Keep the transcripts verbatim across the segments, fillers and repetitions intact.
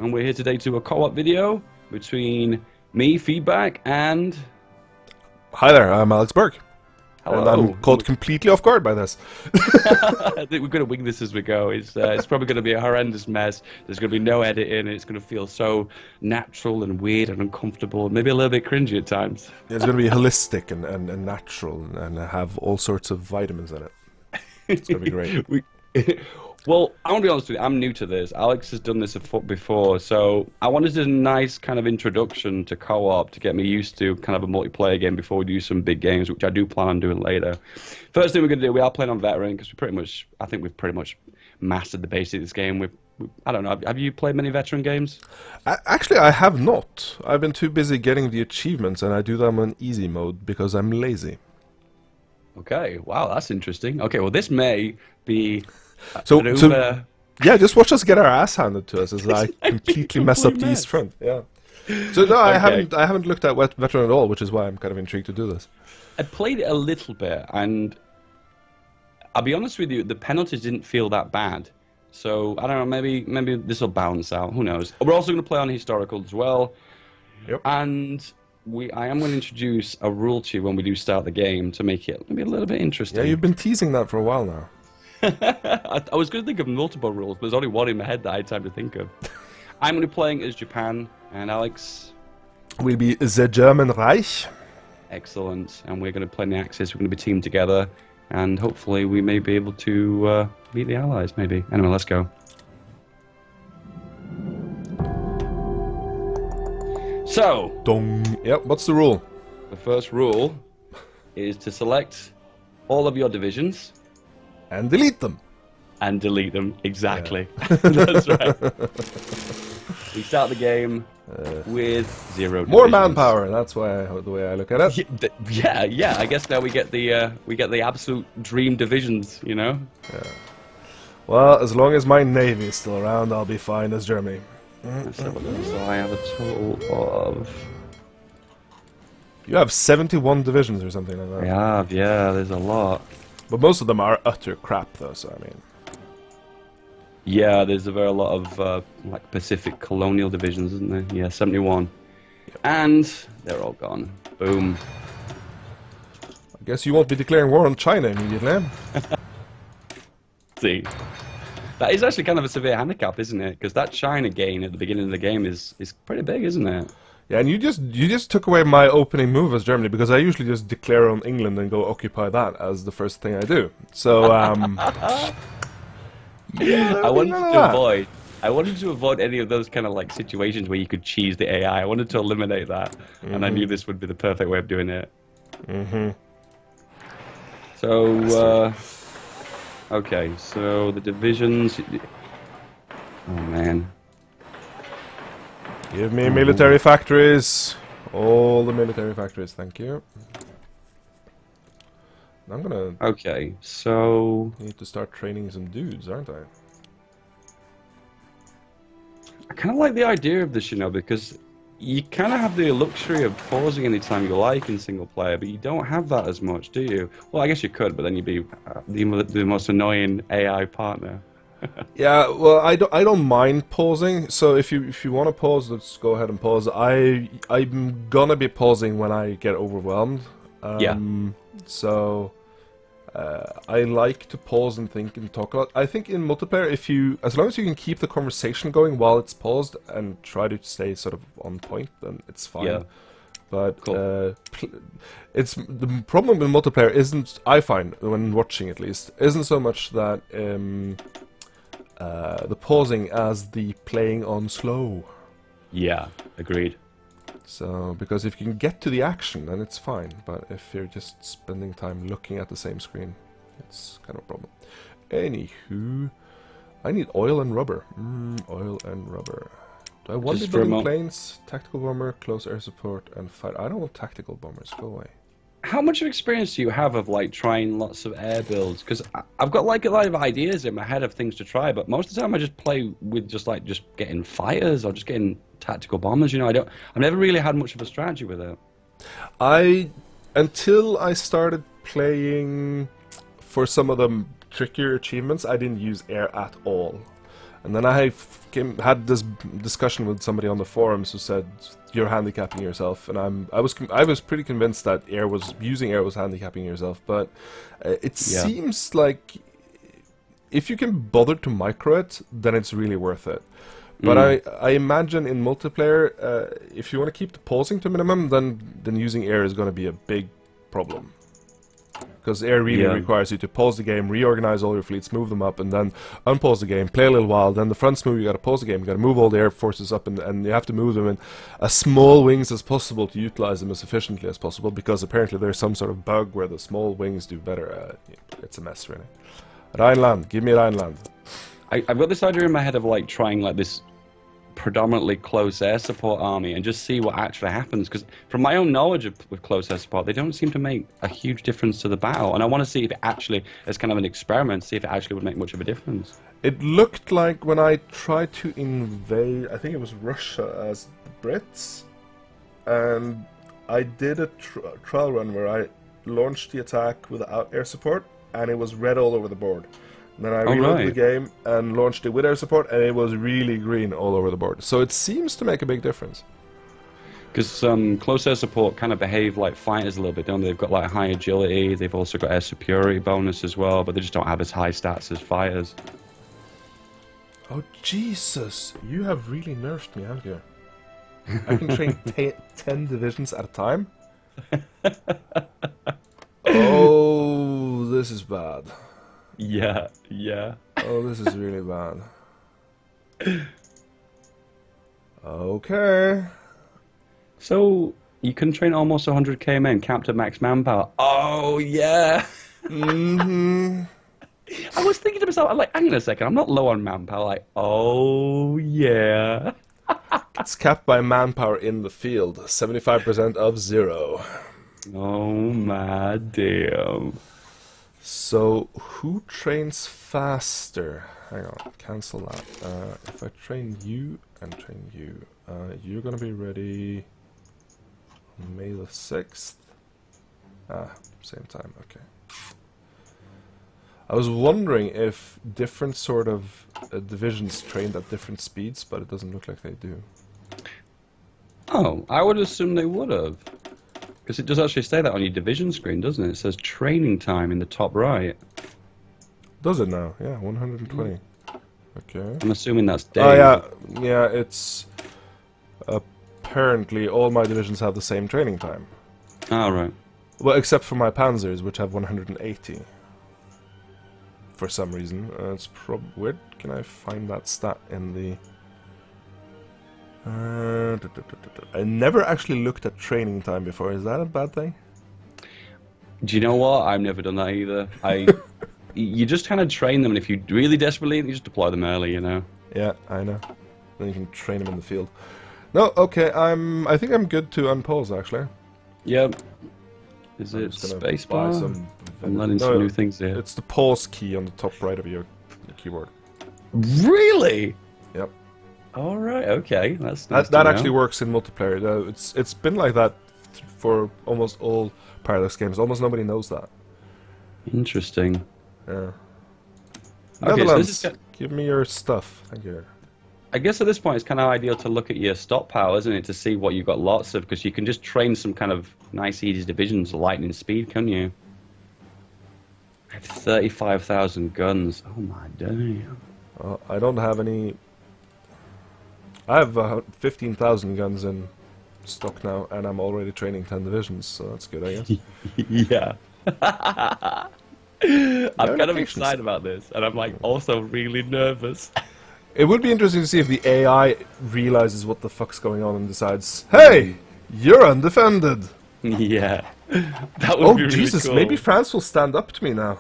and we're here today to do a co-op video between me, Feedback, and... Hi there, I'm Alex Berg. Hello. And I'm caught completely off guard by this. I think we're going to wing this as we go. It's, uh, it's probably going to be a horrendous mess. There's going to be no editing. It's going to feel so natural and weird and uncomfortable, maybe a little bit cringy at times. It's going to be holistic and, and, and natural and have all sorts of vitamins in it. It's going to be great. we, well, I want to be honest with you. I'm new to this. Alex has done this before, so I wanted a nice kind of introduction to co-op to get me used to kind of a multiplayer game before we do some big games, which I do plan on doing later. First thing we're going to do, we are playing on veteran because we pretty much, I think we've pretty much mastered the basics of this game. We've, we, I don't know. Have you played many veteran games? I, actually, I have not. I've been too busy getting the achievements, and I do them on easy mode because I'm lazy. Okay. Wow, that's interesting. Okay, well, this may be. So, so, yeah, just watch us get our ass handed to us as I completely mess up the East Front. Yeah. So no, I okay. haven't. I haven't looked at Wet Veteran at all, which is why I'm kind of intrigued to do this. I played it a little bit, and I'll be honest with you, the penalties didn't feel that bad. So I don't know. Maybe maybe this will balance out. Who knows? We're also going to play on historical as well. Yep. And we, I am going to introduce a rule to you when we do start the game to make it maybe a little bit interesting. Yeah, you've been teasing that for a while now. I, I was going to think of multiple rules, but there's only one in my head that I had time to think of. I'm going to be playing as Japan, and Alex will be the German Reich. Excellent. And we're going to play in the Axis. We're going to be teamed together, and hopefully we may be able to uh, beat the Allies, maybe. Anyway, let's go. So, Dong. Yep, what's the rule? The first rule is to select all of your divisions. And delete them. And delete them, exactly. Yeah. That's right. We start the game uh, with zero more divisions. manpower. That's why I, the way I look at it. Yeah, yeah. I guess now we get the uh, we get the absolute dream divisions. You know. Yeah. Well, as long as my navy is still around, I'll be fine as Germany. So I have a total of. You have seventy-one divisions or something like that. I have, yeah. There's a lot. But most of them are utter crap, though. So I mean. Yeah, there's a very lot of uh, like Pacific colonial divisions, isn't there? Yeah, seventy-one. Yep. And they're all gone. Boom. I guess you won't be declaring war on China immediately. See, that is actually kind of a severe handicap, isn't it? Because that China gain at the beginning of the game is is pretty big, isn't it? Yeah, and you just you just took away my opening move as Germany, because I usually just declare on England and go occupy that as the first thing I do. So um. Yeah, I wanted to avoid. I wanted to avoid any of those kind of like situations where you could cheese the A I. I wanted to eliminate that, mm-hmm. and I knew this would be the perfect way of doing it. Mm-hmm. So, uh, okay. So the divisions. Oh man. Give me military factories. All the military factories, thank you. I'm gonna... Okay, so... need to start training some dudes, aren't I? I kind of like the idea of this, you know, because you kind of have the luxury of pausing anytime you like in single player, but you don't have that as much, do you? Well, I guess you could, but then you'd be uh, the, the most annoying A I partner. Yeah, well, I don't, I don't mind pausing, so if you if you want to pause, let's go ahead and pause. I, I'm gonna be pausing when I get overwhelmed. Um, yeah. So... Uh, I like to pause and think and talk a lot. I think in multiplayer, if you, as long as you can keep the conversation going while it's paused and try to stay sort of on point, then it's fine. Yeah. But cool. uh, it's the problem with multiplayer isn't, I find when watching at least, isn't so much that um, uh, the pausing as the playing on slow. Yeah, agreed. So, because if you can get to the action, then it's fine. But if you're just spending time looking at the same screen, it's kind of a problem. Anywho, I need oil and rubber. Mm, oil and rubber. Do I want the building planes, tactical bomber, close air support, and fight? I don't want tactical bombers. Go away. How much experience do you have of like trying lots of air builds? Because I've got like a lot of ideas in my head of things to try, but most of the time I just play with just like just getting fighters or just getting tactical bombers. You know, I don't. I've never really had much of a strategy with it. I until I started playing for some of the trickier achievements, I didn't use air at all. And then I came, had this discussion with somebody on the forums who said you're handicapping yourself, and I'm I was I was pretty convinced that air was using air was handicapping yourself, but uh, it yeah. seems like if you can bother to micro it, then it's really worth it. But mm. I I imagine in multiplayer, uh, if you want to keep the pausing to minimum, then then using air is going to be a big problem. Because air really yeah. requires you to pause the game, reorganize all your fleets, move them up, and then unpause the game, play a little while, then the front's move, you gotta pause the game, you gotta move all the air forces up, and, and you have to move them in as small wings as possible to utilize them as efficiently as possible, because apparently there's some sort of bug where the small wings do better. Uh, it's a mess, really. Rhineland, give me Rhineland. I, I've got this idea in my head of like trying like this predominantly close air support army and just see what actually happens, because from my own knowledge of with close air support, they don't seem to make a huge difference to the battle, and I want to see if it actually, as kind of an experiment, see if it actually would make much of a difference. It looked like when I tried to invade, I think it was Russia as the Brits, and I did a tr trial run where I launched the attack without air support, and it was red all over the board. And then I reloaded oh, right. the game and launched it with air support, and it was really green all over the board. So it seems to make a big difference. Because um, close air support kind of behave like fighters a little bit, don't they? They've got like high agility, they've also got air superiority bonus as well, but they just don't have as high stats as fighters. Oh, Jesus! You have really nerfed me, haven't you? I can train ten divisions at a time? Oh, this is bad. Yeah, yeah. Oh, this is really bad. Okay. So, you can train almost one hundred K men, capped at max manpower. Oh, yeah! Mm-hmm. I was thinking to myself, I'm like, hang on a second, I'm not low on manpower. Like, oh, yeah. It's capped by manpower in the field. seventy-five percent of zero. Oh, my damn. So, who trains faster? Hang on, cancel that. Uh, if I train you and train you, uh, you're gonna be ready May the sixth. Ah, same time, okay. I was wondering if different sort of uh, divisions trained at different speeds, but it doesn't look like they do. Oh, I would assume they would have. Because it does actually say that on your division screen, doesn't it? It says training time in the top right. Does it now? Yeah, one hundred twenty. Okay. I'm assuming that's days. Oh yeah, yeah. It's apparently all my divisions have the same training time. Oh right. Well, except for my panzers, which have one hundred eighty. For some reason, uh, it's prob. Where can I find that stat in the? Uh, da, da, da, da. I never actually looked at training time before. Is that a bad thing? Do you know what? I've never done that either. I, you just kind of train them, and if you really desperately, you just deploy them early. You know. Yeah, I know. Then you can train them in the field. No, okay. I'm. I think I'm good to unpause actually. Yep. Is I'm it spacebar? Some... I'm learning no, some new things here. It's the pause key on the top right of your keyboard. Really? Yep. All right. Okay. That's nice that. That actually works in multiplayer. Uh, it's it's been like that for almost all Paradox games. Almost nobody knows that. Interesting. Yeah. Okay, Netherlands, so this is... give me your stuff. Thank you. I guess at this point it's kind of ideal to look at your stockpile, isn't it, to see what you've got lots of, because you can just train some kind of nice, easy divisions, lightning speed, can you? I have thirty-five thousand guns. Oh my damn. Uh, I don't have any. I have uh, fifteen thousand guns in stock now, and I'm already training ten divisions, so that's good, I guess. Yeah. I'm kind of excited about this, and I'm like also really nervous. It would be interesting to see if the A I realizes what the fuck's going on and decides, hey, you're undefended. Yeah. That would oh, be really Jesus, cool. Maybe France will stand up to me now.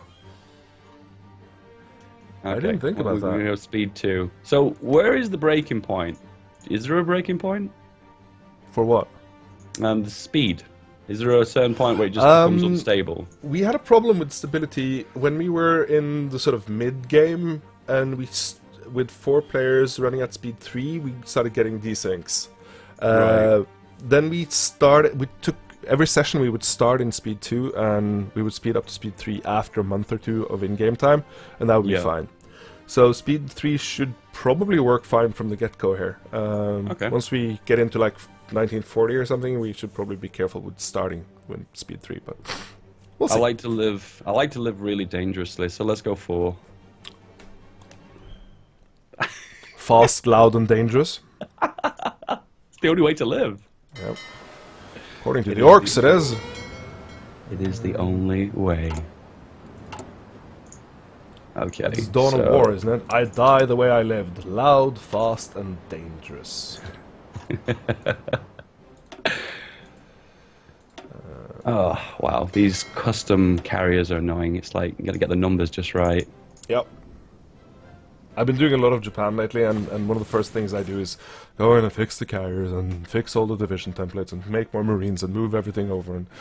Okay. I didn't think well, about that. We have speed two. So, where is the breaking point? Is there a breaking point? For what? Um, the speed. Is there a certain point where it just um, becomes unstable? We had a problem with stability when we were in the sort of mid-game, and we, st with four players running at speed three, we started getting desyncs. Uh, right. Then we started, we took, every session we would start in speed two, and we would speed up to speed three after a month or two of in-game time, and that would be yeah. fine. So speed three should probably work fine from the get-go here. Um, Okay. Once we get into like nineteen forty or something, we should probably be careful with starting with speed three. But we'll see. I like to live. I like to live really dangerously. So let's go four. Fast, loud, and dangerous. It's the only way to live. Yep. According to It the is orcs, the- it is. It is the only way. Okay. It's dawn so... of war, isn't it? I die the way I lived. Loud, fast, and dangerous. Oh wow, these custom carriers are annoying. It's like you gotta get the numbers just right. Yep. I've been doing a lot of Japan lately, and, and one of the first things I do is go in and fix the carriers and fix all the division templates and make more marines and move everything over. And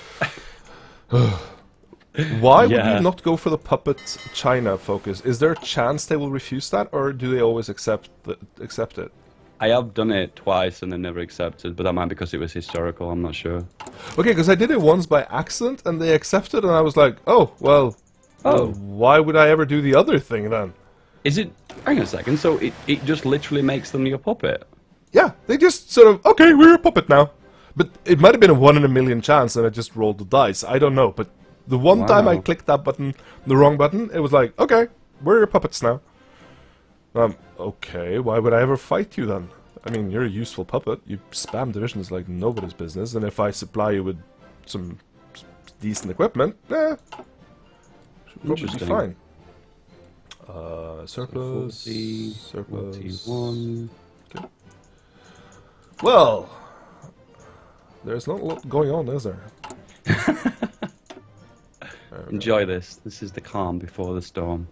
why would Yeah. you not go for the puppet China focus? Is there a chance they will refuse that, or do they always accept the, accept it? I have done it twice and they never accepted, but that might be because it was historical. I'm not sure. Okay, because I did it once by accident and they accepted, and I was like, oh well. Oh. well, why would I ever do the other thing then? Is it? Hang on a second. So it it just literally makes them your puppet. Yeah, they just sort of, okay, we're a puppet now. But it might have been a one in a million chance and I just rolled the dice. I don't know. But the one time I Wow. clicked that button, the wrong button, it was like, okay, we're your puppets now. Um, okay, why would I ever fight you then? I mean, you're a useful puppet. You spam divisions like nobody's business. And if I supply you with some s- decent equipment, eh, should probably be Interesting. fine. Uh, surplus, forty, surplus. forty-one. Well, there's not a lot going on, is there? Enjoy this. This is the calm before the storm.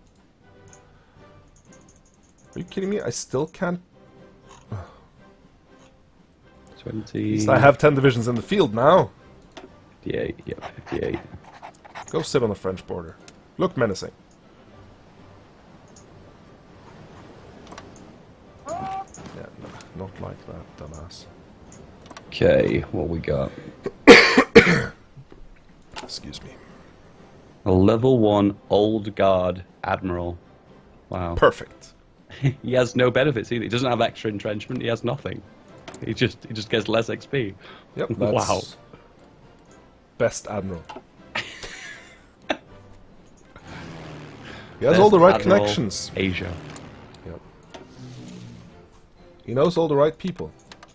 Are you kidding me? I still can't. Twenty. I have ten divisions in the field now. fifty-eight. Yeah, fifty-eight. Go sit on the French border. Look menacing. Yeah, no, not like that, dumbass. Okay, what we got? Excuse me. A level one old guard admiral. Wow. Perfect. He has no benefits either. He doesn't have extra entrenchment. He has nothing. He just he just gets less X P. Yep, that's Wow. best admiral. He has Best all the right admiral connections. Asia. Yep. He knows all the right people.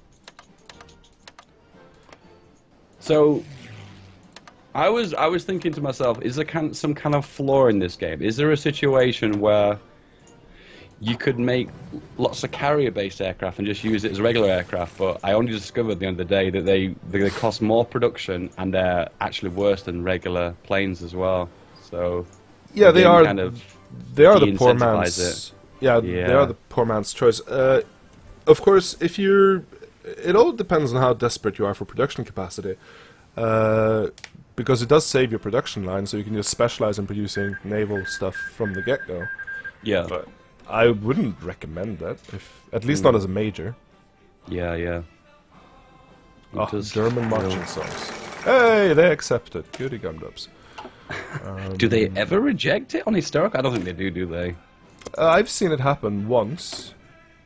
So, I was I was thinking to myself, is there kind some kind of flaw in this game? Is there a situation where you could make lots of carrier-based aircraft and just use it as regular aircraft? But I only discovered at the end of the day that they they cost more production and they're actually worse than regular planes as well. So Yeah, the they game are. kind of They are the poor de-incentivize man's. it. Yeah, they Yeah. are the poor man's choice. Uh, of course, if you're, it all depends on how desperate you are for production capacity, uh, because it does save your production line, so you can just specialize in producing naval stuff from the get-go. yeah, But I wouldn't recommend that, if at least not as a major. yeah, yeah. It Oh, does German feel- marching songs. Hey, they accept it. Goody gumdubs. Do they ever reject it on historic? I don't think they do, do they? Uh, I've seen it happen once.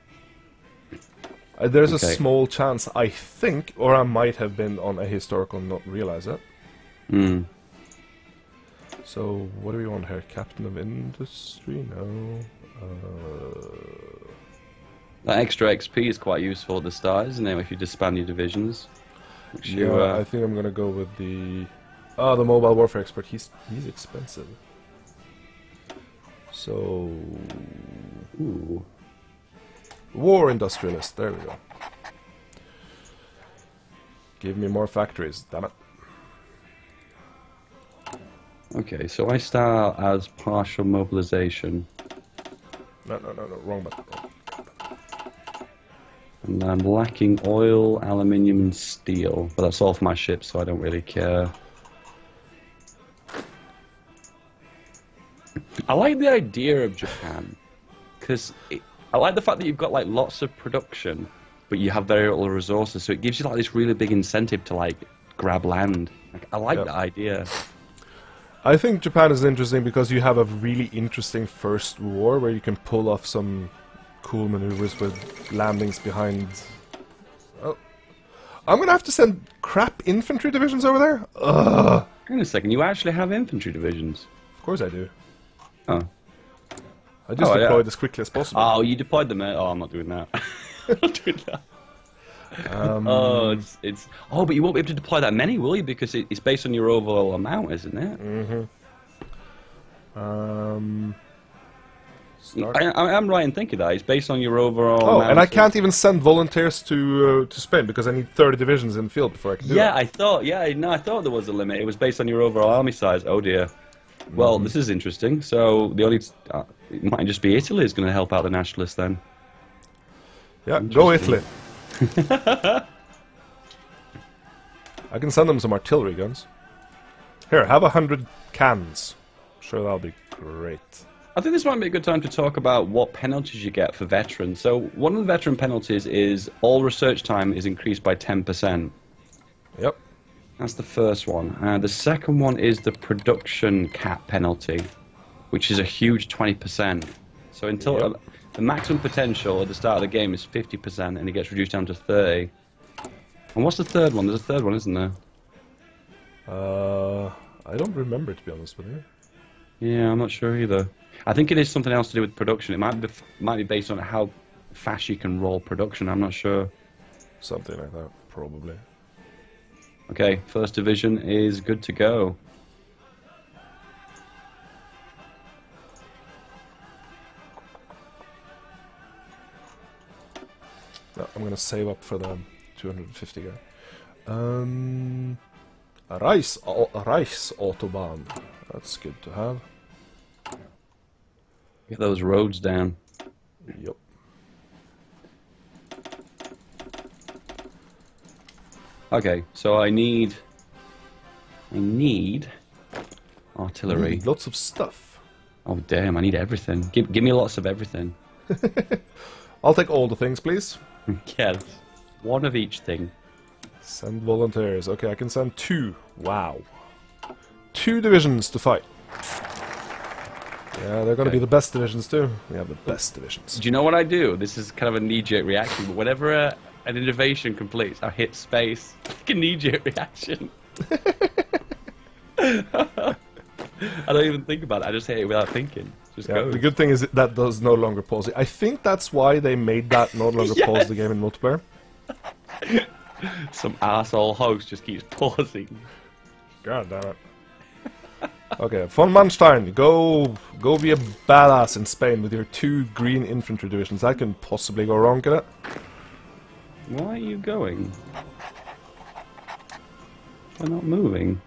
Uh, there's Okay. a small chance, I think, or I might have been on a historical and not realize it. Hmm. So, what do we want here? Captain of Industry? No. Uh, That extra X P is quite useful at the start, isn't it? If you disband your divisions. Which yeah, you, uh, I think I'm gonna go with the... Ah, the Mobile Warfare Expert. He's, he's expensive. So... Ooh. War Industrialist, there we go. Give me more factories, damn it. Okay, so I start as partial mobilization, No, no, no, no, wrong button. and I'm lacking oil, aluminium, and steel. But that's all for my ships, so I don't really care. I like the idea of Japan, because I like the fact that you've got like lots of production, but you have very little resources, so it gives you like this really big incentive to like grab land. Like, I like Yep. that idea. I think Japan is interesting because you have a really interesting first war where you can pull off some cool maneuvers with landings behind. Oh, I'm gonna have to send crap infantry divisions over there. Ugh. Hang on a second. You actually have infantry divisions? Of course I do. Oh. I just oh, deployed yeah. as quickly as possible. Oh, you deployed them. Oh, I'm not doing that. I'm not doing that. Um, oh, it's, it's oh, but you won't be able to deploy that many, will you? Because it, it's based on your overall amount, isn't it? Mm-hmm. Um, I, I, I'm right in thinking that it's based on your overall. Oh, amount and I of... can't even send volunteers to uh, to Spain because I need thirty divisions in the field before I can do yeah, it. I thought. Yeah, no, I thought there was a limit. It was based on your overall army size. Oh dear. Well, mm-hmm. This is interesting. So the only uh, it might just be Italy is going to help out the nationalists then. Yeah, go Italy. I can send them some artillery guns. Here, have a hundred cannons. Sure, that'll be great. I think this might be a good time to talk about what penalties you get for veterans. So one of the veteran penalties is all research time is increased by ten percent. Yep. That's the first one. Uh, the second one is the production cap penalty, which is a huge twenty percent. So until Yep. uh, the maximum potential at the start of the game is fifty percent, and it gets reduced down to thirty. And what's the third one? There's a third one, isn't there? Uh, I don't remember, to be honest with you. Yeah, I'm not sure either. I think it is something else to do with production. It might be might be based on how fast you can roll production. I'm not sure. Something like that, probably. Okay, first division is good to go. No, I'm gonna save up for the two hundred fifty guy. Um, a Rice, a Rice Autobahn. That's good to have. Get those roads down. Yep. Okay, so I need, I need artillery. Mm, lots of stuff. Oh damn! I need everything. Give, give me lots of everything. I'll take all the things, please. Yes, one of each thing. Send volunteers. Okay, I can send two. Wow. Two divisions to fight. Yeah, they're gonna Okay. be the best divisions too. We have the best divisions. Do you know what I do? This is kind of a knee-jerk reaction, but whenever a, an innovation completes, I hit space. Like a knee-jerk reaction. I don't even think about it. I just hit it without thinking. Just Yeah, goes. the good thing is that does no longer pause it. I think that's why they made that no longer Yes. pause the game in multiplayer. Some asshole host just keeps pausing. God damn it. Okay, von Manstein, go go be a badass in Spain with your two green infantry divisions. That can possibly go wrong, can it? Why are you going? They're not moving.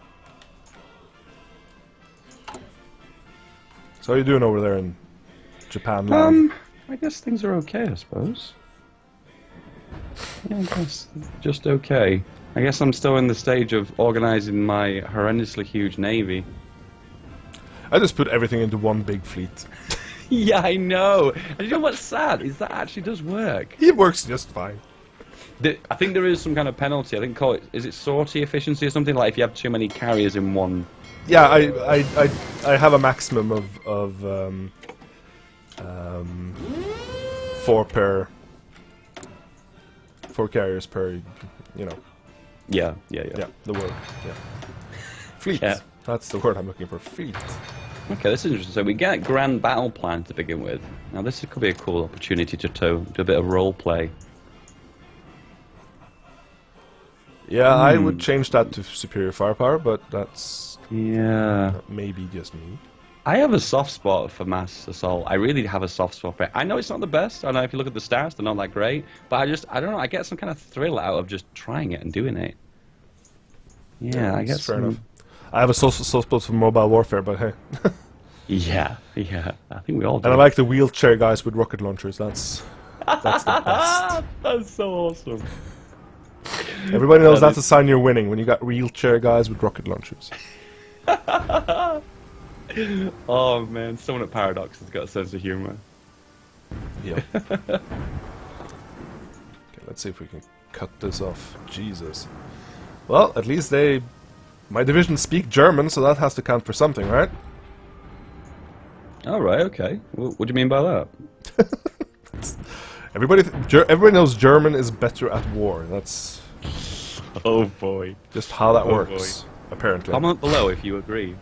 So how are you doing over there in Japan land? Um, I guess things are okay, I suppose. Yeah, I guess just okay. I guess I'm still in the stage of organizing my horrendously huge navy. I just put everything into one big fleet. Yeah, I know. And you know what's sad is that actually does work. It works just fine. The, I think there is some kind of penalty. I think call it is it sortie efficiency or something, like if you have too many carriers in one. Yeah, I I I, I have a maximum of of um, um, four per four carriers per, you know. Yeah, yeah, yeah. Yeah, the word. Yeah. Fleet. Yeah. That's the word I'm looking for. Fleet. Okay, this is interesting. So we get Grand Battle Plan to begin with. Now this could be a cool opportunity to, to do a bit of role play. Yeah, I Hmm. would change that to superior firepower, but that's Yeah. maybe just me. I have a soft spot for mass assault. I really have a soft spot for it. I know it's not the best. I know if you look at the stats, they're not that great. But I just, I don't know, I get some kind of thrill out of just trying it and doing it. Yeah, I that's guess. fair some- enough. I have a soft soft spot for mobile warfare, but hey. Yeah, yeah. I think we all do. And I like the wheelchair guys with rocket launchers. That's that's the best. That's so awesome. Everybody knows That that's a sign you're winning when you got wheelchair guys with rocket launchers. Oh man, someone at Paradox has got a sense of humor. Yeah. Okay, let's see if we can cut this off. Jesus. Well, at least they My division speak German, so that has to count for something, right? All right. Okay. What, what do you mean by that? Everybody, th Ger everybody knows German is better at war. That's oh boy, just how that oh works. Boy. Apparently. Comment below if you agree.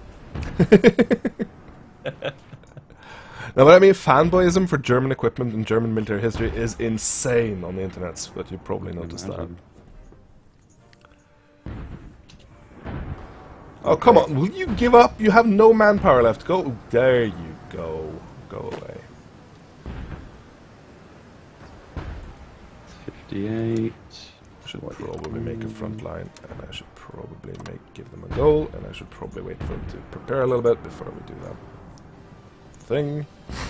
Now, what I mean, fanboyism for German equipment and German military history is insane on the internet, but you probably noticed that. Oh, come on, will you give up? You have no manpower left. Go. There you go. Go away. fifty-eight. I should probably make a front line, and I should probably make give them a goal, and I should probably wait for them to prepare a little bit before we do that thing.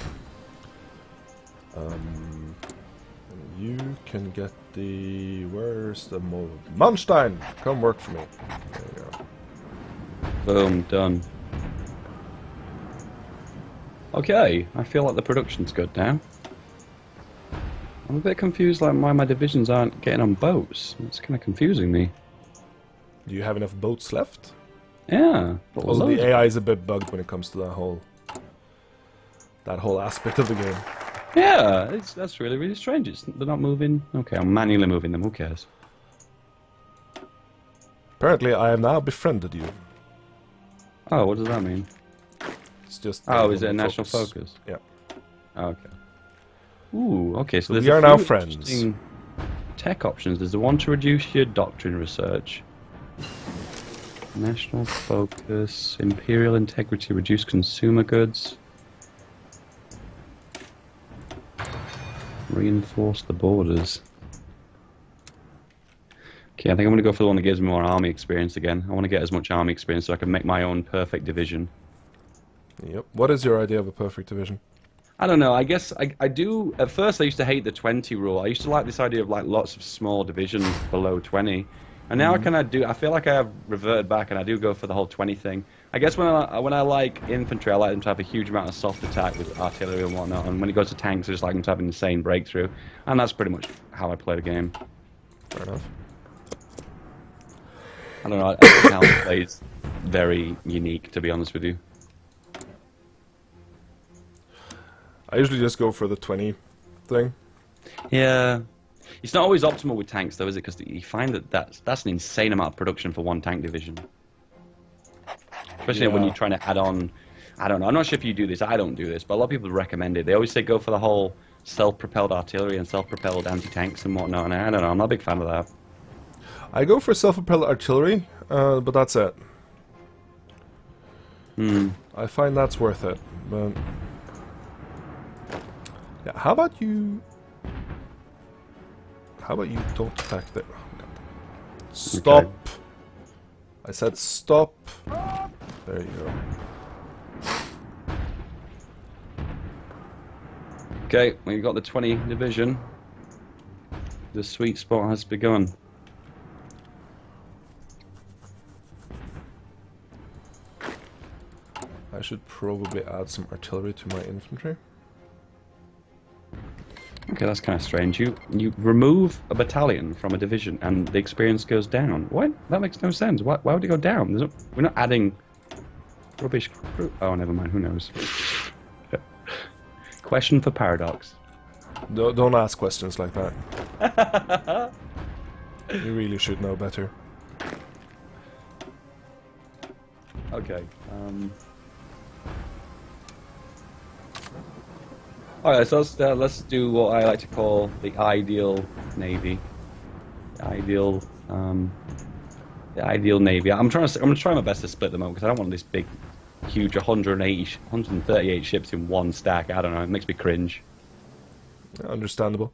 Um, and you can get the... Where's the mode? Manstein! Come work for me. There you go. Boom, done. Okay, I feel like the production's good now. I'm a bit confused like why my divisions aren't getting on boats. It's kind of confusing me. Do you have enough boats left? Yeah. Also, the A I is a bit bugged when it comes to that whole... that whole aspect of the game. Yeah, it's, that's really, really strange. It's, they're not moving. Okay, I'm manually moving them. Who cares? Apparently, I have now befriended you. Oh, what does that mean? It's just... Oh, is it a national focus? Yeah. Oh, okay. Ooh, okay, so, so there's we a are few now friends. Tech options. There's the one to reduce your doctrine research. National focus, imperial integrity, reduce consumer goods. Reinforce the borders. Okay, I think I'm going to go for the one that gives me more army experience again. I want to get as much army experience so I can make my own perfect division. Yep. What is your idea of a perfect division? I don't know. I guess I, I do. At first, I used to hate the twenty rule. I used to like this idea of like lots of small divisions below twenty. And now mm-hmm. I kind of do. I feel like I have reverted back, and I do go for the whole twenty thing. I guess when I when I like infantry, I like them to have a huge amount of soft attack with artillery and whatnot. And when it goes to tanks, I just like them to have an insane breakthrough. And that's pretty much how I play the game. Fair enough. I don't know. I think how it plays very unique, to be honest with you. I usually just go for the twenty thing. Yeah. It's not always optimal with tanks, though, is it? Because you find that that's, that's an insane amount of production for one tank division. Especially yeah. when you're trying to add on... I don't know. I'm not sure if you do this. I don't do this, but a lot of people recommend it. They always say go for the whole self-propelled artillery and self-propelled anti-tanks and whatnot, and I don't know. I'm not a big fan of that. I go for self-propelled artillery, uh, but that's it. Hmm. I find that's worth it, but... Yeah, how about you... How about you don't attack there? Stop! Okay. I said stop! There you go. Okay, we've got the twenty division. The sweet spot has begun. I should probably add some artillery to my infantry. Okay, that's kind of strange. You you remove a battalion from a division and the experience goes down. What? That makes no sense. Why, why would it go down? No, we're not adding rubbish crew. Oh, never mind. Who knows? Question for Paradox. Don't, don't ask questions like that. You really should know better. Okay. Um... Alright, so let's, uh, let's do what I like to call the ideal navy. The ideal, um, the ideal navy. I'm trying to, I'm trying my best to split them up because I don't want this big, huge one hundred eighty, one hundred thirty-eight ships in one stack. I don't know. It makes me cringe. Understandable.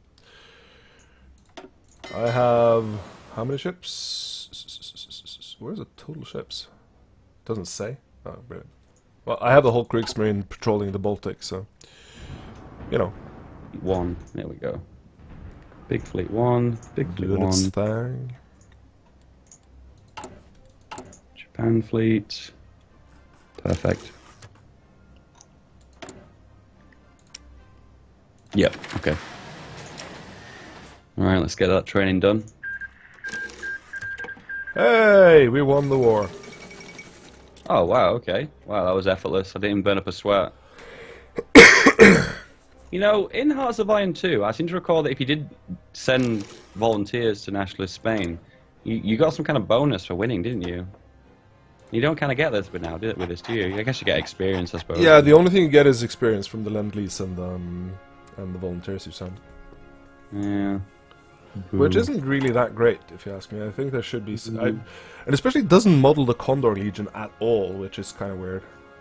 I have how many ships? Where's the total ships? Doesn't say. Oh, brilliant. Well, I have the whole Kriegsmarine patrolling the Baltic, so. You know. One. There we go. Big fleet one. Big fleet Doing one. Its thing. Japan fleet. Perfect. Yep. Okay. All right. Let's get that training done. Hey, we won the war. Oh, wow, okay. Wow, that was effortless. I didn't even burn up a sweat. You know, in Hearts of Iron two, I seem to recall that if you did send volunteers to Nationalist Spain, you, you got some kind of bonus for winning, didn't you? You don't kind of get this with now, do it with this, do you? I guess you get experience, I suppose. Yeah, the only thing you get is experience from the Lend-Lease and um, and the volunteers you send. Yeah. Which isn't really that great, if you ask me. I think there should be... S I, and especially doesn't model the Condor Legion at all, which is kind of weird.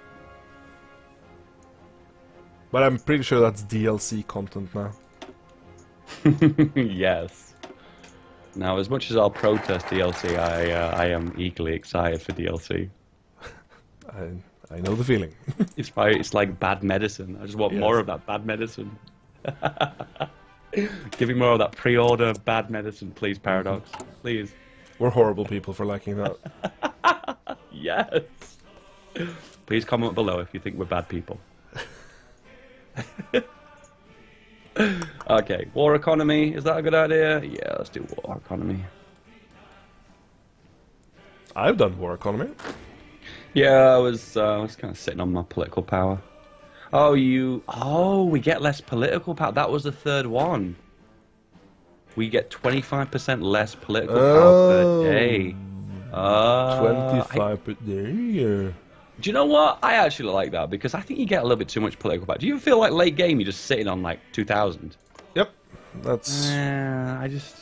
But I'm pretty sure that's D L C content now. Yes. Now, as much as I'll protest D L C, I uh, I am equally excited for D L C. I I know the feeling. It's probably, it's like bad medicine. I just want Yes. more of that bad medicine. Give me more of that pre-order bad medicine, please, Paradox. Please. We're horrible people for liking that. Yes. Please comment below if you think we're bad people. Okay, war economy. Is that a good idea? Yeah, let's do war economy. I've done war economy. Yeah, I was, uh, I was kind of sitting on my political power. Oh, you... Oh, we get less political power. That was the third one. We get twenty-five percent less political power Oh. per day. Uh, twenty-five per day. Yeah. Do you know what? I actually like that because I think you get a little bit too much political power. Do you feel like late game you're just sitting on like two thousand? Yep. That's... Yeah, I just...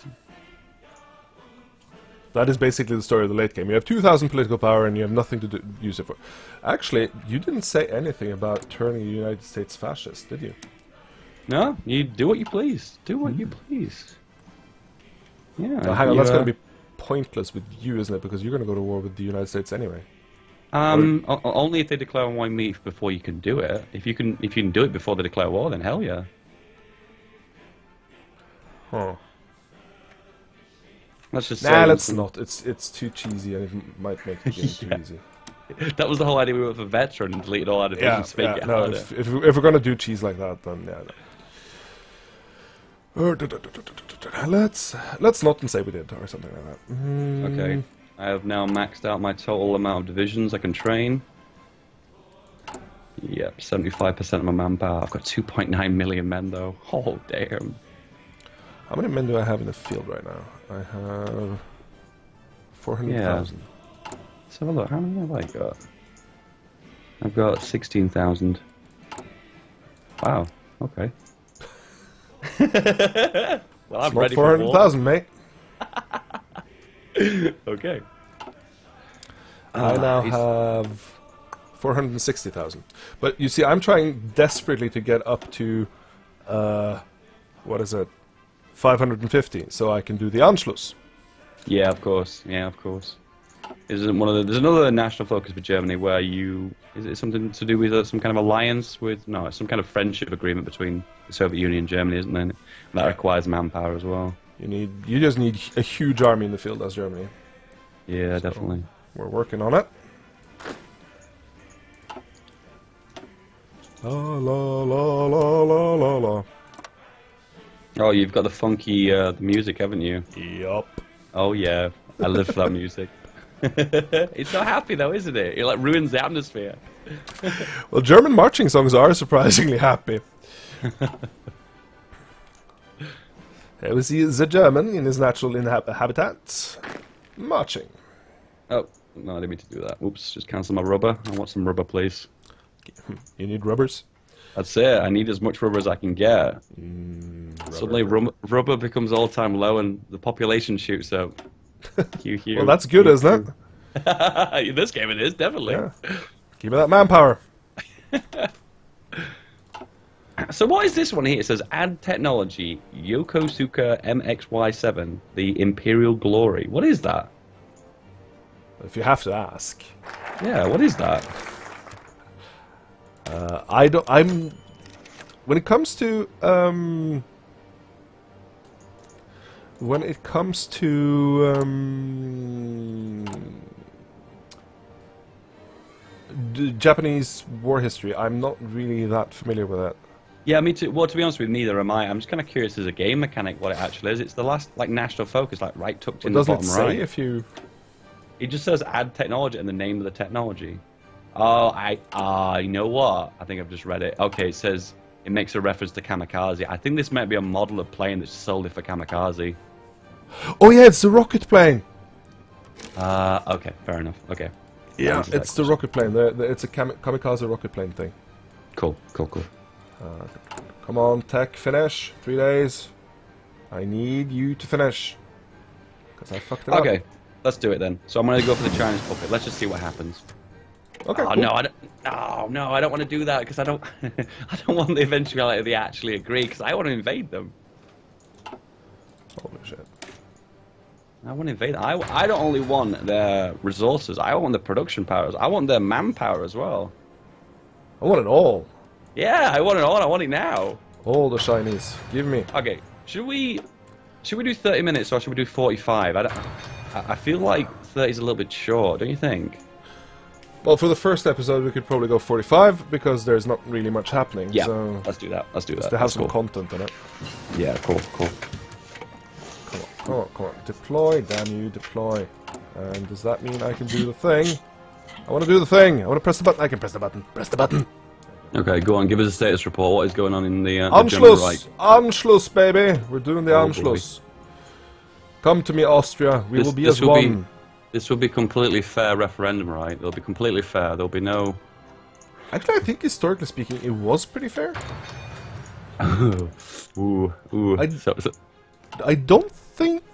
That is basically the story of the late game. You have two thousand political power and you have nothing to do, use it for. Actually, you didn't say anything about turning the United States fascist, did you? No, you do what you please. Do what you please. Yeah. Now, hang on, you, that's uh, going to be pointless with you, isn't it? Because you're going to go to war with the United States anyway. Um, o- only if they declare war on me before you can do it. If you can, if you can do it before they declare war, then hell yeah. Huh. Let's just Nah, say let's some- not. It's it's too cheesy and it m- might make the game Yeah. too easy. That was the whole idea. We went for veteran and deleted all our Yeah, divisions. to make yeah. it No, harder. if, if, we- if we're going to do cheese like that, then yeah. No. Let's let's not and say we did or something like that. Mm. Okay. I have now maxed out my total amount of divisions I can train. Yep, seventy-five percent of my manpower. I've got two point nine million men though. Oh damn. How many men do I have in the field right now? I have four hundred thousand. Let's have a look. How many have I got? I've got sixteen thousand. Wow. Okay. Well, I'm It's not ready four for hundred war. thousand, mate. Okay. I Ah, now he's- have four hundred sixty thousand. But you see, I'm trying desperately to get up to, uh, what is it, five hundred fifty, so I can do the Anschluss. Yeah, of course. Yeah, of course. Isn't one of the? There's another national focus for Germany where you. Is it something to do with uh, some kind of alliance with? No, it's some kind of friendship agreement between the Soviet Union and Germany, isn't there? That requires manpower as well. You need, you just need a huge army in the field as Germany. Yeah, So- definitely. We're working on it. La la la la la la la. Oh, you've got the funky uh, the music, haven't you? Yup. Oh yeah, I live for that music. It's so happy though, isn't it? It like ruins the atmosphere. Well, German marching songs are surprisingly happy. Here we see the German in his natural inhab habitat, marching. Oh no, I didn't mean to do that. Oops, just cancel my rubber. I want some rubber, please. You need rubbers? That's it. I need as much rubber as I can get. Mm, rubber. Suddenly, rum- rubber becomes all-time low, and the population shoots up. Hugh, Hugh. Well, that's good, isn't it? it? In this game, it is definitely. Yeah. Give me that manpower. So, what is this one here? It says add technology Yokosuka M X Y seven, the Imperial Glory. What is that? If you have to ask. Yeah, what is that? Uh, I don't. I'm. When it comes to um. When it comes to um. D Japanese war history, I'm not really that familiar with it. Yeah, me too. Well, to be honest with you, neither am I. I'm just kind of curious as a game mechanic what it actually is. It's the last like national focus, like right tucked Well, in the doesn't it bottom say right. if you? It just says add technology and the name of the technology. Oh, I, ah, uh, you know what? I think I've just read it. Okay, it says it makes a reference to Kamikaze. I think this might be a model of plane that's solely for Kamikaze. Oh yeah, it's the rocket plane. Uh, okay, fair enough. Okay. Yeah, it's the rocket plane. The, the, it's a kam Kamikaze rocket plane thing. Cool, cool, cool. Uh, come on, tech, finish. Three days. I need you to finish. Because I fucked it okay, up. Okay, let's do it then. So I'm going to go for the Chinese puppet. Let's just see what happens. Okay, oh, cool. no, I don't, no, no, I don't want to do that because I don't, I don't want the eventuality they actually agree because I want to invade them. Holy shit. I want to invade them. I, I don't only want their resources, I want the production powers. I want their manpower as well. I want it all. Yeah, I want it all. I want it now. All the shinies. Give me. Okay, should we, should we do thirty minutes or should we do forty-five? I, don't, I, I feel like thirty is a little bit short, don't you think? Well, for the first episode, we could probably go forty-five because there's not really much happening. Yeah, so let's do that. Let's do that. They have That's some cool. content in it. Yeah, cool, cool. Come on, come on, come on. Deploy, damn you, deploy. And does that mean I can do the thing? I want to do the thing. I want to press the button. I can press the button. Press the button. Okay, go on. Give us a status report. What is going on in the, uh, the German Anschluss! Reich? Anschluss, baby! We're doing the Oh, Anschluss. Come to me, Austria. We This- will be this as will one. be- This will be completely fair referendum, right? It'll be completely fair. There'll be no. Actually, I think historically speaking, it was pretty fair. ooh, ooh. I- So, so, I don't think.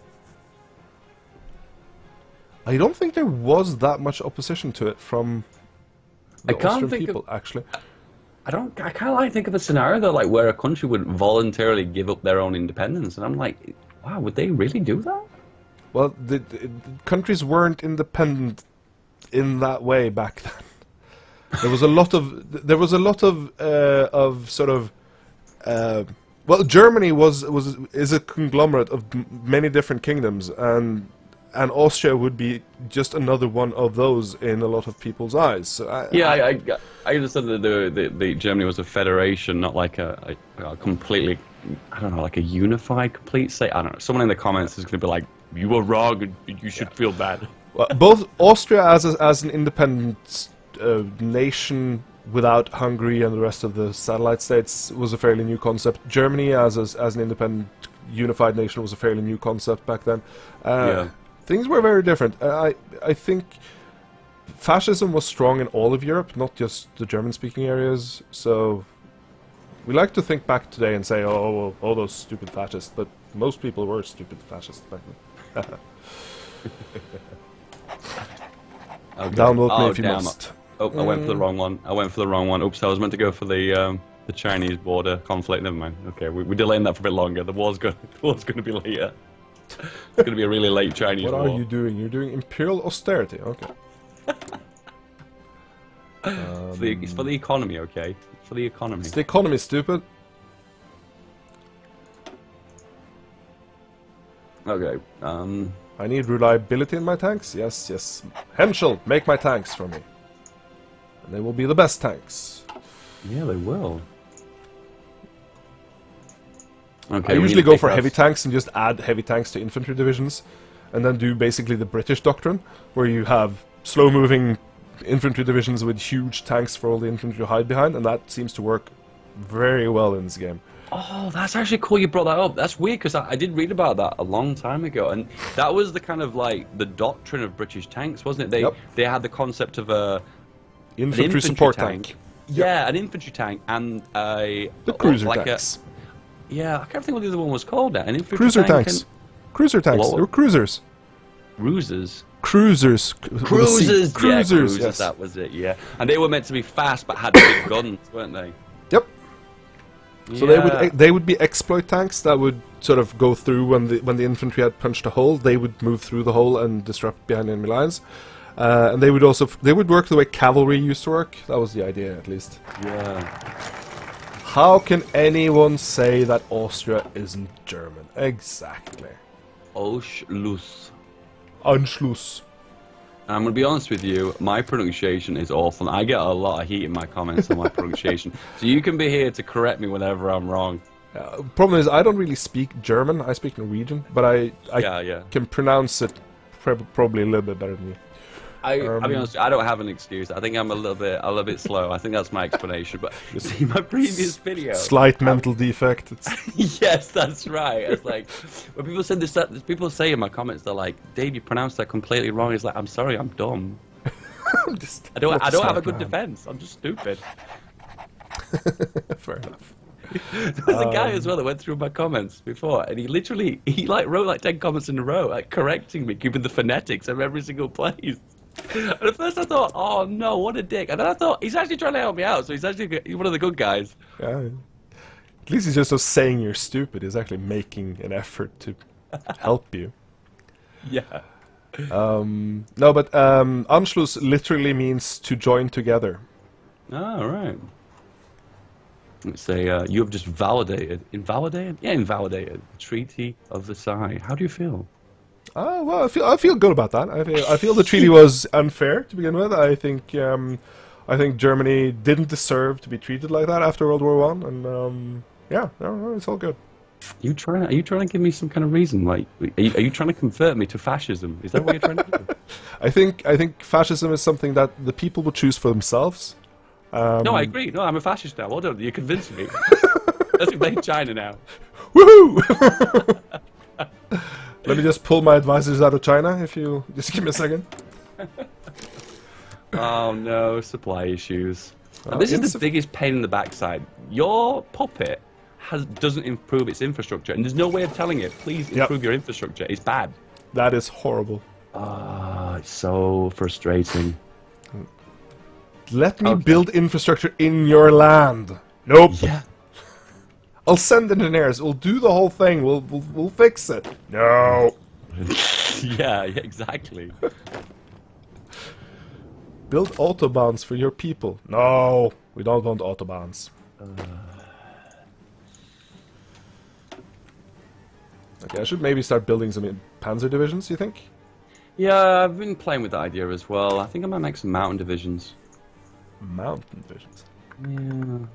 I don't think there was that much opposition to it from the I can't Austrian think of- people, actually. I don't. I can't like think of a scenario though, like where a country would voluntarily give up their own independence, and I'm like, wow, would they really do that? Well, the, the countries weren't independent in that way back then. There was a lot of there was a lot of uh, of sort of uh, well, Germany was was is a conglomerate of m many different kingdoms, and and Austria would be just another one of those in a lot of people's eyes. So I, Yeah, I, I, I understood that the, the, the Germany was a federation, not like a, a, a completely, I don't know, like a unified, complete state. I don't know. Someone in the comments is going to be like, "You were wrong, and you should feel bad." Well, both Austria as a, as an independent uh, nation without Hungary and the rest of the satellite states was a fairly new concept. Germany as a, as an independent unified nation was a fairly new concept back then. Uh, Yeah. Things were very different. Uh, I I think fascism was strong in all of Europe, not just the German-speaking areas. So we like to think back today and say, "Oh, well, all those stupid fascists," but most people were stupid fascists back then. Okay. Download me Oh, if you damn. must. Oh, I went for the wrong one. I went for the wrong one. Oops, I was meant to go for the um, the Chinese border conflict. Never mind. Okay, we, we're delaying that for a bit longer. The war's going. The war's going to be later. It's going to be a really late Chinese What war. are you doing? You're doing imperial austerity. Okay. It's, the, it's for the economy, okay? It's for the economy. It's the economy, stupid. Okay. Um. I need reliability in my tanks. Yes, yes. Henschel, make my tanks for me. And they will be the best tanks. Yeah, they will. Okay. I we usually need to go take for us- heavy tanks and just add heavy tanks to infantry divisions. And then do basically the British doctrine, where you have slow-moving infantry divisions with huge tanks for all the infantry to hide behind, and that seems to work very well in this game. Oh, that's actually cool you brought that up. That's weird because I, I did read about that a long time ago, and that was the kind of like the doctrine of British tanks, wasn't it? They Yep. they had the concept of a an Infantry, infantry support tank. tank. Yeah, an infantry tank and a The cruiser like tanks. A, yeah, I can't think what the other one was called. Now. An infantry Cruiser tank tanks. Cruiser tanks. Hello? They were cruisers. and cruisers. Cruisers. c- with a C. Cruisers, yeah, Cruisers, cruisers, yes. that was it. Yeah, and they were meant to be fast but had big guns, weren't they? Yep. So they would they would be exploit tanks that would sort of go through when the when the infantry had punched a hole. They would move through the hole and disrupt behind enemy lines, uh, and they would also f they would work the way cavalry used to work. That was the idea, at least. Yeah. How can anyone say that Austria isn't German? Exactly. Anschluss. Anschluss. I'm going to be honest with you, my pronunciation is awful. I get a lot of heat in my comments on my pronunciation. So you can be here to correct me whenever I'm wrong. Uh, problem is, I don't really speak German. I speak Norwegian, but I I Yeah, yeah. can pronounce it prob probably a little bit better than you. I, Um, I'll be honest, I don't have an excuse. I think I'm a little bit, a little bit slow. I think that's my explanation. But see my previous video. Slight mental defect. It's... Yes, that's right. It's like when people say this, people say in my comments, they're like, "Dave, you pronounced that completely wrong." It's like, I'm sorry, I'm dumb. I'm just, I don't, I don't have a good man. defense. I'm just stupid. Fair enough. There was a guy as well that went through my comments before, and he literally, he like wrote like ten comments in a row, like correcting me, giving the phonetics of every single place. And at first I thought, oh no, what a dick. And then I thought, he's actually trying to help me out, so he's actually he's one of the good guys. Yeah. At least he's just not saying you're stupid. He's actually making an effort to help you. Yeah. Um, no, but um, Anschluss literally means to join together. Oh, right. Let's say uh, you have just validated, invalidated? Yeah, invalidated the Treaty of Versailles. How do you feel? Oh, well, I feel I feel good about that. I feel I feel the treaty was unfair to begin with. I think um, I think Germany didn't deserve to be treated like that after World War One, and um, yeah, no, no, it's all good. You trying? Are you trying to give me some kind of reason? Like, are you, are you trying to convert me to fascism? Is that what you're trying to do? I think I think fascism is something that the people will choose for themselves. Um, No, I agree. No, I'm a fascist now. Well done. You convinced me. Let's invade China now. Woohoo! Let me just pull my advisors out of China, if you just give me a second. Oh no, supply issues. Uh, this is the insuf- biggest pain in the backside. Your puppet has doesn't improve its infrastructure, and there's no way of telling it. Please improve Yep. your infrastructure. It's bad. That is horrible. Ah, it's so frustrating. Let me Okay. build infrastructure in your land. Nope. Yeah. I'll send engineers. We'll do the whole thing. We'll we'll, we'll fix it. No. yeah, yeah, exactly. Build autobahns for your people. No, we don't want autobahns. Uh. Okay, I should maybe start building some panzer divisions, you think? Yeah, I've been playing with that idea as well. I think I might make some mountain divisions. Mountain divisions. Yeah.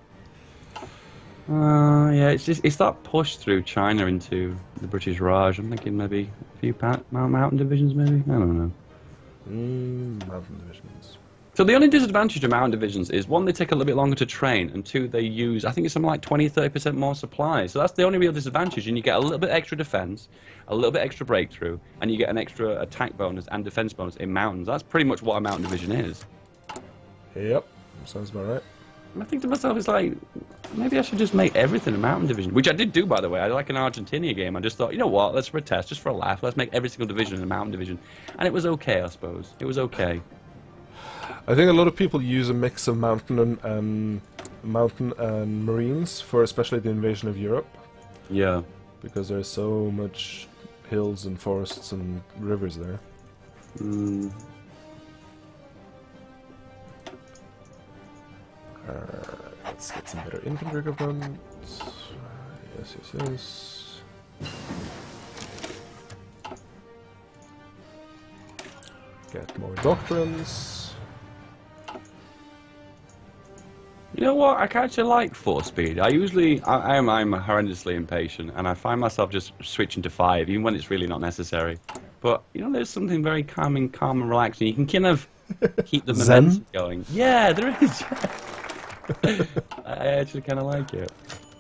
Uh, yeah, it's just it's that push through China into the British Raj. I'm thinking maybe a few pa- mountain divisions, maybe. I don't know. Mm, mountain divisions. So the only disadvantage of mountain divisions is one, they take a little bit longer to train, and two, they use I think it's something like twenty, thirty percent more supplies. So that's the only real disadvantage, and you get a little bit extra defense, a little bit extra breakthrough, and you get an extra attack bonus and defense bonus in mountains. That's pretty much what a mountain division is. Yep, sounds about right. And I think to myself, it's like, maybe I should just make everything a mountain division. Which I did do, by the way. I like an Argentina game. I just thought, you know what, let's for a test, just for a laugh, let's make every single division a mountain division. And it was okay, I suppose. It was okay. I think a lot of people use a mix of mountain and, and mountain and marines for especially the invasion of Europe. Yeah. Because there's so much hills and forests and rivers there. Mm. Uh, let's get some better infantry equipment. Yes, yes, yes. Get more doctrines. You know what? I actually like four speed. I usually, I, I am, I'm horrendously impatient, and I find myself just switching to five, even when it's really not necessary. But you know, there's something very calming, calm and relaxing. You can kind of keep the Zen? momentum going. Yeah, there is. I actually kind of like it.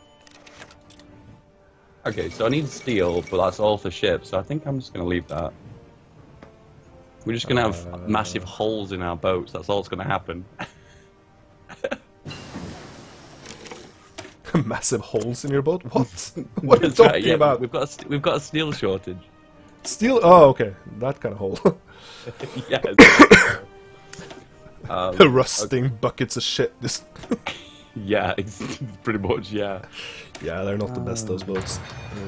Okay, so I need steel, but that's all for ships. So I think I'm just going to leave that. We're just going to have Uh, massive holes in our boats. That's all that's going to happen. Massive holes in your boat? What? What are you That's talking right, yeah, about? We've got a, st- we've got a steel shortage. Steel? Oh, okay. That kind of hole. Yes. um, Rusting buckets of shit. Just yeah, it's pretty much, yeah. yeah, they're not the best, those boats.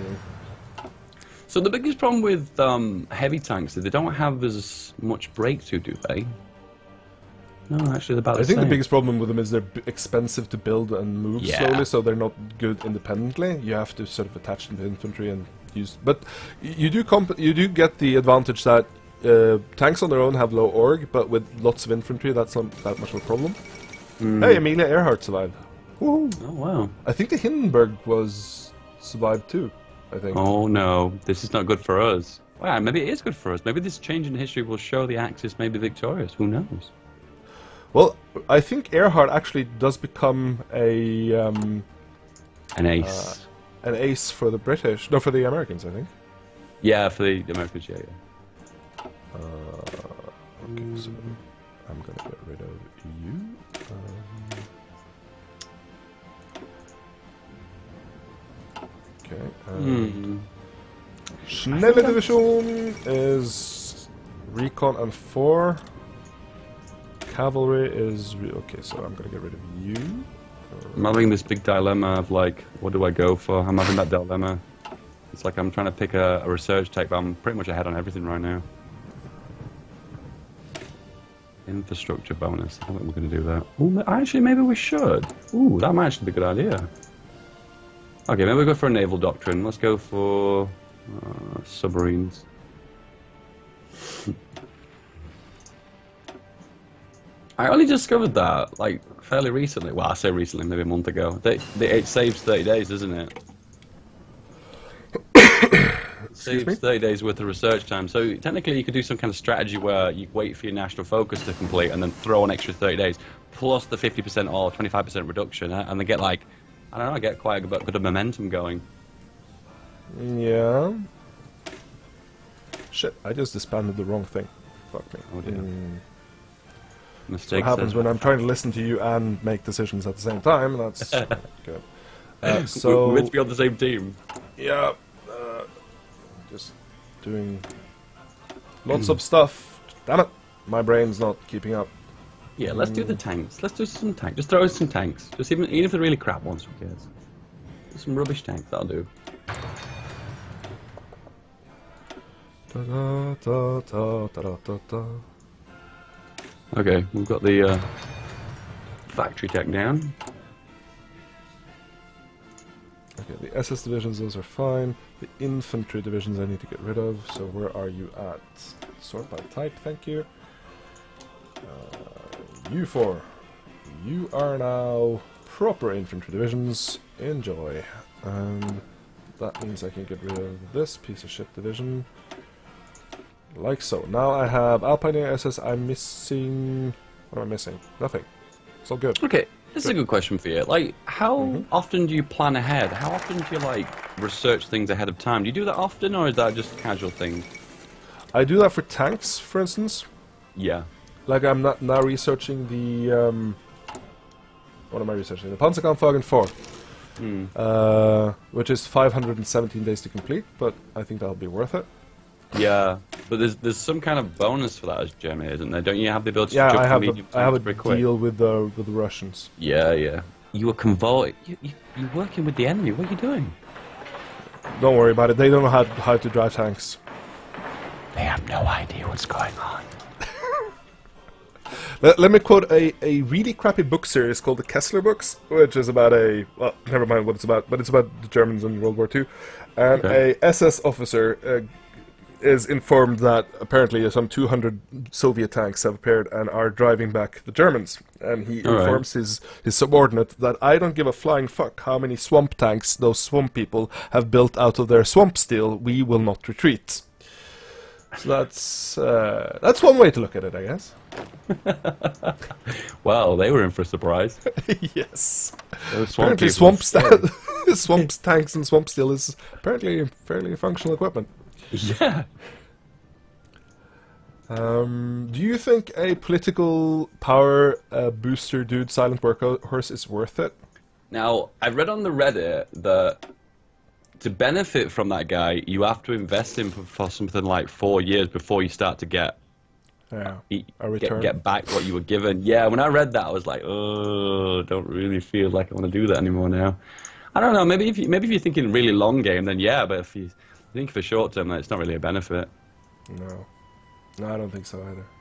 So the biggest problem with um, heavy tanks is they don't have as much breakthrough, do they? No, actually, they're about the I think same. the biggest problem with them is they're b- expensive to build and move Yeah. slowly, so they're not good independently. You have to sort of attach them to infantry and use. But y- you do comp- you do get the advantage that uh, tanks on their own have low org, but with lots of infantry, that's not that much of a problem. Mm. Hey, Amelia Earhart survived. Woohoo! Oh, wow. I think the Hindenburg was survived too. I think. Oh, no. This is not good for us. Well, maybe it is good for us. Maybe this change in history will show the Axis may be victorious. Who knows? Well, I think Earhart actually does become a um, an ace, uh, an ace for the British. No, for the Americans, I think. Yeah, for the Americans, yeah. yeah. Uh, okay, so I'm gonna get rid of you. Um, okay. Um, mm. Schnelle Division is recon and four. Cavalry is re okay. So I'm gonna get rid of you. I'm having this big dilemma of like, what do I go for? I'm having that dilemma. It's like I'm trying to pick a, a research tech, but I'm pretty much ahead on everything right now. Infrastructure bonus. I don't think we're going to do that. Ooh, actually, maybe we should. Ooh, that might actually be a good idea. Okay, maybe we go for a naval doctrine. Let's go for uh, submarines. I only discovered that like fairly recently. Well, I say recently, maybe a month ago. They, they, it saves thirty days, doesn't it? Saves thirty days worth of research time. So technically you could do some kind of strategy where you wait for your national focus to complete and then throw an extra thirty days plus the fifty percent or twenty-five percent reduction, and then get like, I don't know, get quite a bit good of momentum going. Yeah. Shit, I just disbanded the wrong thing. Fuck me. Oh dear. Mm. Mistakes. What happens when I'm trying to listen to you and make decisions at the same time? That's good. Uh, so we're meant to be on the same team. Yeah. Uh, just doing lots of stuff. Damn it, my brain's not keeping up. Yeah, let's do the tanks. Let's do some tanks. Just throw us some tanks. Just even even if they're really crap ones, who cares? Some rubbish tanks, that'll do. Da, da, da, da, da, da, da. Okay, we've got the uh, factory tech down. Okay, the S S divisions, those are fine. The infantry divisions I need to get rid of. So where are you at? Sort by type, thank you. Uh, U four. You are now proper infantry divisions. Enjoy. And that means I can get rid of this piece of shit division. Like so. Now I have Alpine S S. I'm missing... What am I missing? Nothing. It's all good. Okay, this is a good question for you. Like, how Mm-hmm. often do you plan ahead? How often do you, like, research things ahead of time? Do you do that often, or is that just a casual thing? I do that for tanks, for instance. Yeah. Like, I'm not now researching the... Um, what am I researching? The Panzerkampfwagen four. Hmm. Uh, which is five hundred seventeen days to complete, but I think that'll be worth it. Yeah, but there's there's some kind of bonus for that as Gemma, isn't there? Don't you have the ability Yeah, to jump I have from a, medium I have to a pretty quick? deal with the with the Russians. Yeah, yeah. You were convoy. You, you, you're working with the enemy. What are you doing? Don't worry about it. They don't know how how to drive tanks. They have no idea what's going on. Let, let me quote a, a really crappy book series called the Kessler Books, which is about a... Well, never mind what it's about, but it's about the Germans in World War Two. And Okay. a S S officer uh, is informed that apparently some two hundred Soviet tanks have appeared and are driving back the Germans. And he All right. informs his, his subordinate that I don't give a flying fuck how many swamp tanks those swamp people have built out of their swamp steel. We will not retreat. So that's uh, that's one way to look at it, I guess. Well, they were in for a surprise. Yes. Those swamp Apparently, people. swamp, sta- swamp tanks and swamp steel is apparently fairly functional equipment. Yeah. Um, do you think a political power uh, booster dude, Silent Workhorse, is worth it? Now, I read on the Reddit that to benefit from that guy, you have to invest in for, for something like four years before you start to get Yeah, eat, a get, return. get back what you were given. Yeah, when I read that, I was like, oh, don't really feel like I want to do that anymore now. I don't know. Maybe if you, maybe if you're thinking really long game, then yeah. But if you think for short term, then it's not really a benefit. No, no, I don't think so either.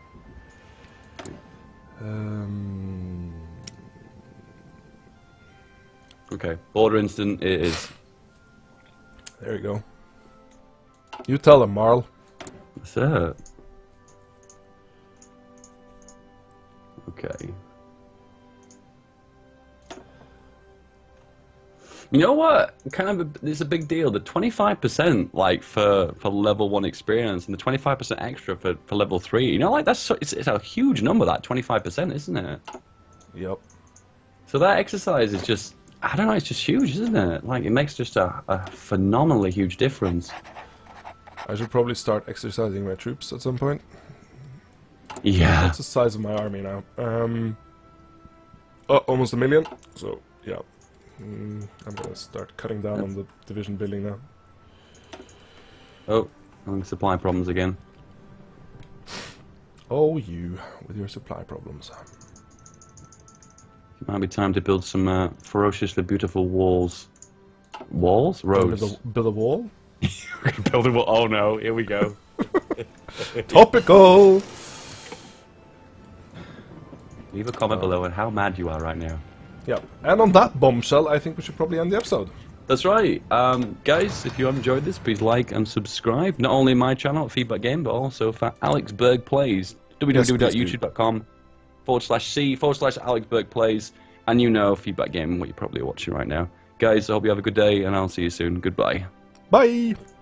Um, Okay, border instant it is. there you go. You tell them, Marl. That's it. Okay. You know what? Kind of, a, it's a big deal. The twenty-five percent, like for for level one experience, and the twenty-five percent extra for for level three. You know, like that's so, it's it's a huge number. That twenty-five percent, isn't it? Yep. So that exercise is just, I don't know, it's just huge, isn't it? Like it makes just a, a phenomenally huge difference. I should probably start exercising my troops at some point. Yeah. What's the size of my army now? Um. Oh, almost a million. So yeah. Mm, I'm gonna start cutting down on the division building now. Oh, having supply problems again. Oh, you with your supply problems. It might be time to build some uh, ferociously beautiful walls. Walls? Roads. Build a, build a wall? Build a wall. Oh no, here we go. Topical! Leave a comment below on how mad you are right now. Yeah, and on that bombshell, I think we should probably end the episode. That's right. Um, guys, if you have enjoyed this, please like and subscribe. Not only my channel, Feedback Game, but also for Alex Berg Plays. www.youtube.com forward slash C forward slash Alex Berg Plays. And you know Feedback Game, what you're probably watching right now. Guys, I hope you have a good day, and I'll see you soon. Goodbye. Bye!